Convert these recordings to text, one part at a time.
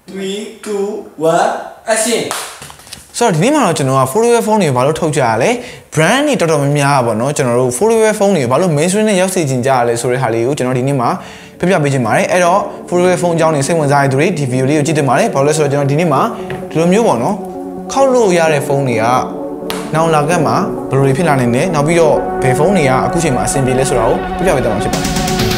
3, 2, 1, action! So, the name of the four-way phone is about to jale. Brand new total mia, no general four-way phone is about mainstream usage in Jale, sorry, Halio, general Dinima, Pepia Bijimare, Edo, four-way phone John is same as I do it, if you leave Gitamare, Paulus or General Dinima, to the new one, no? Call Yare phone ya. Now Lagama, Blue Pilan in there, now we do payphonia, Akushima, Simbi Lesro, Pepia with the Manchester.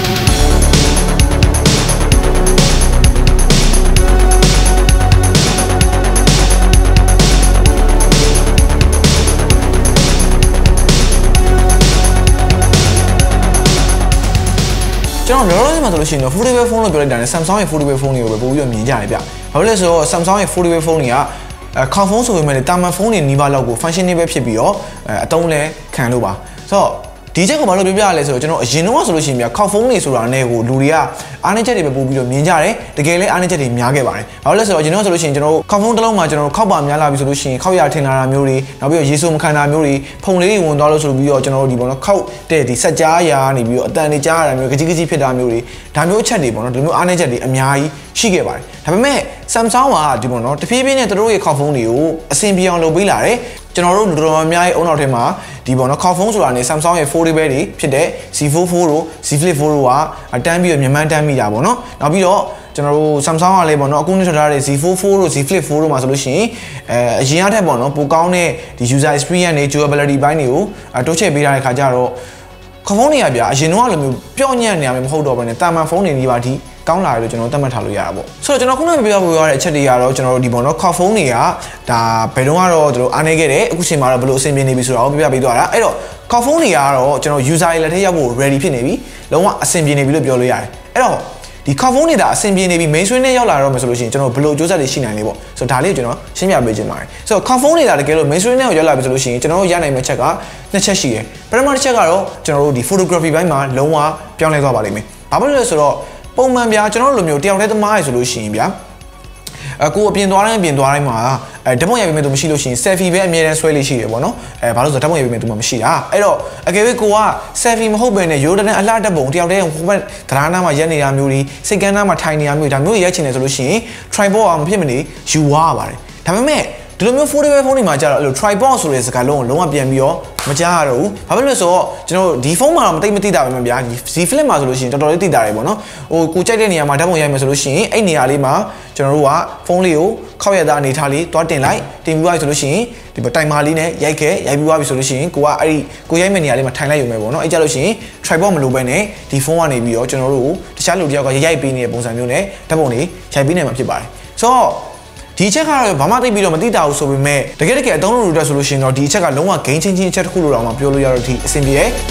ကျွန်တော်လောလောဆယ်မှာဆိုလို့ရှိရင်တော့ foldable phone လို့ပြောလိုက်တာနဲ့ Samsung ရဲ့ foldable phone တွေကိုပဲပို့ပြီးတော့မြင်ကြတယ်ဗျ။ဘာလို့လဲဆိုတော့ Samsung ရဲ့ foldable phone တွေကခေါင်ဖုန်းဆိုပေမဲ့တာမန်ဖုန်းတွေနီးပါးလောက်ကို functioning ပဲဖြစ်ပြီးတော့အသုံးလဲခံလို့ပါ။ဆိုတော့ဒီချက်ကိုဘာလို့ပြောပြရလဲဆိုတော့ကျွန်တော်အရင်တော့ဆိုလို့ရှိရင်ဗျခေါင်ဖုန်းတွေဆိုတာနဲ့ကိုလူတွေကအားနည်းချက်တွေပဲပို့ပြီးတော့မြင်ကြတယ်။တကယ်လဲအားနည်းချက်တွေများခဲ့ပါတယ်။ဘာလို့လဲဆိုတော့အရင်တော့ဆိုလို့ရှိရင်ကျွန်တော်ခေါင်ဖုန်းတစ်လုံးမှာကျွန်တော်ခောက်ပါများလာပြီဆိုလို့ရှိရင်ခောက်ရထင်လာတာမျိုးတွေနောက်ပြီးတော့ရေဆိုးမခံတာမျိုးတွေဖုန်းလေးတွေဝင်သွားလို့ဆိုပြီးတော့ကျွန်တော်တို့ဒီပေါ့နော်ခောက်တဲ့ဒီဆက်ကြားရာနေပြီးတော့အတန်တွေကြားရတာမျိုးကကြီးဖြစ်တာမျိုးတွေဒါမျိုးအချက်တွေပေါ့နော်ဒီမျိုးအားနည်းချက်တွေအများကြီးရှိခဲ့ပါတယ်။ဒါပေမဲ့ Samsung ကဒီပေါ့နော်တဖြည်းဖြည်းနဲ့တို့ရဲ့ခေါက်ဖုန်းတွေကိုအဆင်ပြေအောင်လုပ်ပေးလာတယ်။ကျွန်တော်တို့တော်တော်များများရဲ့အုံနောက်ထဲမှာဒီပေါ့နော်ခေါက်ဖုန်းဆိုတာနဲ့ Samsung ရဲ့ foldable တွေဖြစ်တဲ့ Z44 တို့ Z Flip 4တို့ကတန်းပြီးတော့မြန်မာတန်းမိတာပေါ့နော်။နောက်ပြီးတော့ကျွန်တော်တို့ Samsung ကလည်းပေါ့နော်အခုနှစ်ထွက်ထားတဲ့ Z44 တို့ Z Flip 4တို့မှာဆိုလို့ရှိရင်အရင်အထက်ပေါ့နော်ပိုကောင်းတဲ့ဒီ user experience နဲ့ durability ဘိုင်းတွေကိုတိုးချဲ့ပေးထားတဲ့ခါကျတော့ခေါက်ဖုန်းတွေကဗျာအရင်တော့လိုမျိုးပျော့ညံ့နေရမယ်မဟုတ်တော့ဘဲနဲ့တာမန်ဖုန်းတွေကြီးပါဒီကောင်းလာတယ်လို့ကျွန်တော်သတ်မှတ်ထားလို့ရတာပေါ့ဆိုတော့ကျွန်တော်ခုနကပြောပြရတဲ့အချက်တွေကတော့ကျွန်တော်တို့ဒီပေါ့နော်ခေါက်ဖုန်းတွေကဒါဘယ်တော့ကတော့တို့အားနေခဲ့တယ်အခုချိန်မှာတော့ဘယ်လိုအဆင်ပြေနေပြီဆိုတာကိုပြပြပေးသွားတာအဲ့တော့ခေါက်ဖုန်းတွေကတော့ကျွန်တော် user တွေလက်ထဲရောက်ဖို့ ready ဖြစ်နေပြီလုံးဝအဆင်ပြေနေပြီလို့ပြောလို့ရတယ်အဲ့တော့ဒီခေါက်ဖုန်းတွေဒါအဆင်ပြေနေပြီ mainstream နဲ့ရောက်လာတော့မယ်ဆိုလို့ရှိရင်ကျွန်တော်ဘယ်လိုစူးစမ်းတွေရှိနိုင်လဲပေါ့ဆိုတော့ဒါလေးကိုကျွန်တော်ရှင်းပြပေးခြင်းပါတယ်ဆိုတော့ခေါက်ဖုန်းတွေဒါတကယ်လို့ mainstream နဲ့ရောက်လာပြီဆိုလို့ရှိရင်ကျွန်တော်တို့ရနိုင်မယ့်ချက်ကနှစ်ချက်ရှိတယ်ပထမတစ်ချက်ကတော့ကျွန်တော်တို့ဒီ photography ဘိုင်းမှာလုံးဝပြောင်းလဲသွားပါလိမ့်မယ်ဘာဖြစ်လို့လဲဆိုတော့ပုံမှန်ဗျာကျွန်တော်တို့လိုမျိုးတယောက်တည်းသမားရဆိုလို့ရှိရင်ဗျာကိုအပြင်သွားတိုင်းမှာဓာတ်ပုံရိုက်ပေးမယ်သူမရှိလို့ရှိရင် selfie ပဲအမြဲတမ်းဆွဲလေးရှိတယ်ပေါ့နော်ဘာလို့ဆိုတော့ဓာတ်ပုံရိုက်ပေးမယ်သူမှမရှိတာအဲ့တော့အကယ်၍ကိုက selfie မဟုတ်ဘဲနဲ့ရိုးတန်းအလှဓာတ်ပုံတယောက်တည်းဟိုဘက်တရားနာမှာရက်နေတာမျိုးတွေစိတ်ကန်းနာမှာထိုင်နေတာမျိုးတွေဒါမျိုးရိုက်ချင်တယ်ဆိုလို့ရှိရင် tripod မဖြစ်မနေယူဝါရပါတယ်ဒါပေမဲ့ဒီလိုမျိုး foldable phone တွေမှာကျတော့အဲ့လို tripod ဆိုတဲ့စကားလုံးကိုလုံးဝပြန်ပြီးတော့မကြားရတော့ဘူးဘာဖြစ်လို့လဲဆိုတော့ကျွန်တော်ဒီဖုန်းမှာတော့မသိတာပဲမဗျာ Z Flip မှာဆိုလို့ရှိရင်တော်တော်လေးသိတာတယ်ပေါ့နော်ဟိုကိုကြိုက်တဲ့နေရာမှာဓာတ်ပုံရိုက်မယ်ဆိုလို့ရှိရင်အဲ့နေရာလေးမှာကျွန်တော်တို့ကဖုန်းလေးကိုခောက်ရတဲ့အနေထားလေးတွားတင်လိုက်တင်ပြီးသွားပြီဆိုလို့ရှိရင်ဒီတိုင်မာလေးနဲ့ရိုက်ပြီးသွားပြီဆိုလို့ရှိရင်ကိုကအဲ့ဒီကိုရိုက်မဲ့နေရာလေးမှာထိုင်လိုက်ရုံပဲပေါ့နော်အဲ့ကြလို့ရှိရင် tripod မလိုပဲနဲ့ဒီဖုန်းကနေပြီးတော့ကျွန်တော်တို့တခြားလူတယောက်ကရိုက်ပေးနေတဲ့ပုံစံမျိုးနဲ့ဓာတ်ပုံတွေရိုက်ပေးနိုင်မှာဖြစ်ပါတယ်ဆိုတော့ဒီချက်ကတော့ဘာမှသိပြီးတော့မသိတာဘူးဆိုပေမဲ့တကယ်အသုံးလို့ရတဲ့ဆိုလို့ရှိရင်တော့ဒီချက်ကလုံးဝ game changing အချက်တစ်ခုလို့တော့မှပြောလို့ရတော့ဒီအဆင်ပြေရဲ့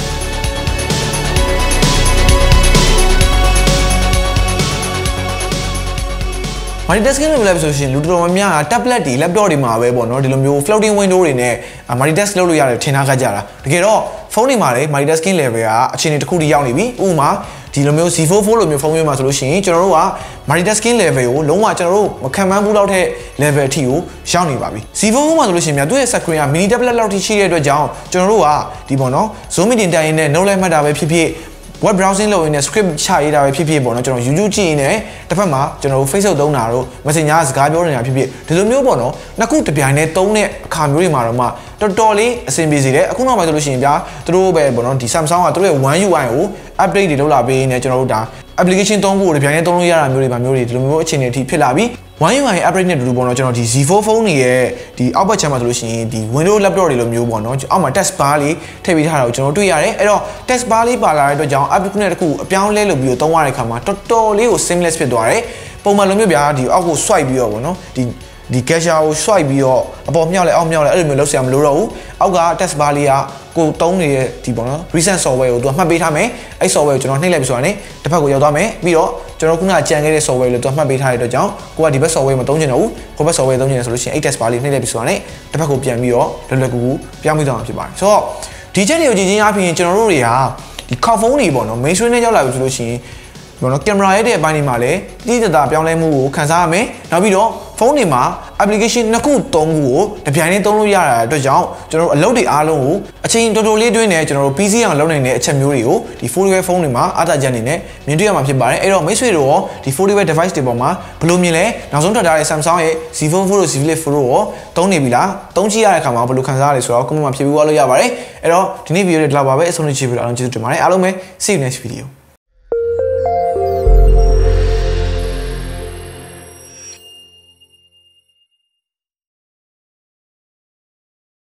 multitasking လုပ်လိုက်ဆိုရှင်လူတော်များများက tablet တွေ laptop တွေမှာပဲပေါ့နော်ဒီလိုမျိုး floating window တွေနဲ့ multitask လုပ်လို့ရတယ်ထင်ထားကြတာတကယ်တော့ဖုန်းတွေမှာလည်း multitasking level ကအခြေအနေတစ်ခုတည်းရောက်နေပြီဥပမာဒီလိုမျိုး Z44 လိုမျိုးဖုန်းမျိုးမှာဆိုလို့ရှိရင်ကျွန်တော်တို့က multitasking level ကိုလုံးဝကျွန်တော်တို့မခံမှန်းဘူးလောက်တဲ့ level အထိကိုရောက်နေပါပြီ Z44 မှာဆိုလို့ရှိရင်သူ့ရဲ့ screen က mini tablet လောက်ထိရှိတဲ့အတွက်ကြောင့်ကျွန်တော်တို့ကဒီပေါ့နော် zoom meeting တိုင်နဲ့ note လိုက်မှတ်တာပဲဖြစ်ဖြစ်web browsing လုပ်ရင်းနဲ့ script ချရေးတာပဲဖြစ်ဖြစ်ပေါ့နော်ကျွန်တော် YouTube ကြည့်နေတစ်ဖက်မှာကျွန်တော်တို့ Facebook သုံးတာတို့ Messenger စကားပြောနေတာဖြစ်ဖြစ်ဒီလိုမျိုးပေါ့နော်နှစ်ခုတစ်ပြိုင်တည်းသုံးတဲ့အခါမျိုးတွေမှာတော့မှတော်တော်လေးအဆင်ပြေစေတယ်အခုနောက်ပိုင်းဆိုလို့ရှိရင်ဗျာသူတို့ပဲပေါ့နော်ဒီ Samsung ကသူတို့ရဲ့ One UI ကို update တွေလုပ်လာပေးနေကျွန်တော်တို့ဒါ application သုံးဖို့တစ်ပြိုင်တည်းသုံးလို့ရတာမျိုးတွေပါမျိုးတွေဒီလိုမျိုးအခြေအနေအထိဖြစ်လာပြီးOne UI upgrade နဲ့တူတူပေါ့နော်ကျွန်တော်ဒီ Z4 ဖုန်းတွေရဲ့ဒီအောက်ဘက်ချမ်းမှာဆိုလို့ရှိရင်ဒီ Windows laptop တွေလိုမျိုးပေါ့နော်အောက်မှာ text bar လေးထည့်ပေးထားတာကိုကျွန်တော်တွေ့ရတယ်အဲ့တော့ text bar လေးပါလာတဲ့အတွက်ကြောင့် upgrade နဲ့တခုအပြောင်းလဲလုပ်ပြီးတော့သုံးရတဲ့အခါမှာတော်တော်လေးကို seamless ဖြစ်သွားတယ်ပုံမှန်လိုမျိုးဗျာဒီအောက်ကို swipe ပြီးတော့ပေါ့နော်ဒီ gesture ကို swipe ပြီးတော့အပေါ်မြောက်လဲအောက်မြောက်လဲအဲ့လိုမျိုးလုပ်စရာမလိုတော့ဘူးအောက်က text bar လေးကကိုသုံးနေတဲ့ဒီပေါ့နော် recent software ကိုသူကမှတ်ပေးထားမယ်အဲ့ software ကိုကျွန်တော်နှိပ်လိုက်ပြီဆိုတာနဲ့တစ်ဖက်ကိုရောက်သွားမယ်ပြီးတော့ကျွန်တော်ခုနကကြံခဲ့တဲ့ software လို့သူကမှတ်ပေးထားတဲ့အတွက်ကြောင့်ကိုကဒီဘက် software မသုံးချင်တော့ဘူးကိုဘက် software သုံးချင်တယ်ဆိုလို့ရှိရင်အဲ့ text bar လေးနှိပ်လိုက်ပြီဆိုတာနဲ့တစ်ဖက်ကိုပြန်ပြီးတော့လွယ်လွယ်ကူကူပြောင်းပြီးသွားမှာဖြစ်ပါတယ်ဆိုတော့ဒီချက်တွေကိုကြည့်ချင်းအပြင်ကျွန်တော်တို့တွေကဒီခေါက်ဖုန်းတွေပေါ့နော် mainstream နဲ့ရောက်လာပြီဆိုလို့ရှိရင်ကျွန်တော်ကင်မရာရဲ့အပိုင်းဒီမှာလည်းတိကျတာပြောင်းလဲမှုကိုခန်းစားရမယ်နောက်ပြီးတော့ဖုန်းတွေမှာ application 2ခု3ခုကိုတစ်ပြိုင်တည်းသုံးလို့ရတာအတွက်ကြောင့်ကျွန်တော်တို့အလုပ်တွေအားလုံးကိုအချိန်တော်တော်လေးတွင်းနေကျွန်တော်တို့ PC အောင်လုပ်နိုင်တဲ့အချက်မျိုးတွေကိုဒီ foldable ဖုန်းတွေမှာအားသာချက်အနေနဲ့မြင်တွေ့ရမှာဖြစ်ပါတယ်အဲ့တော့မိတ်ဆွေတို့ရောဒီ foldable device တွေပေါ်မှာဘယ်လိုမြင်လဲနောက်ဆုံးထွက်ထားတဲ့ Samsung ရဲ့ Z Fold 4 Z Flip 4ရောသုံးနေပြီလားသုံးကြည့်ရတဲ့အခါမှာဘယ်လိုခံစားရလဲဆိုတော့ comment မှာဖြေပေးသွားလို့ရပါတယ်အဲ့တော့ဒီနေ့ video လေးဒီလောက်ပါပဲအဆုံးထိကြည့်ပြီးတော့အားလုံးကျေးဇူးတင်ပါတယ်အားလုံးပဲ see you next video